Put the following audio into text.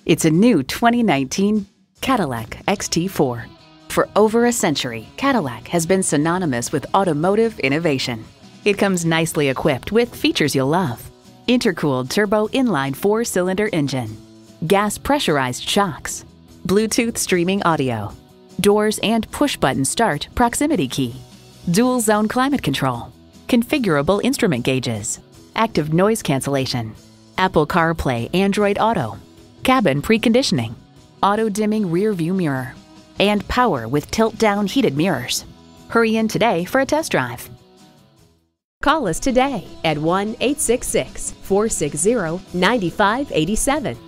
It's a new 2019 Cadillac XT4. For over a century, Cadillac has been synonymous with automotive innovation. It comes nicely equipped with features you'll love: intercooled turbo inline 4-cylinder engine, gas pressurized shocks, Bluetooth streaming audio, doors and push-button start proximity key, dual zone climate control, configurable instrument gauges, active noise cancellation, Apple CarPlay Android Auto, cabin preconditioning, auto-dimming rear view mirror, and power with tilt-down heated mirrors. Hurry in today for a test drive. Call us today at 1-866-460-9587.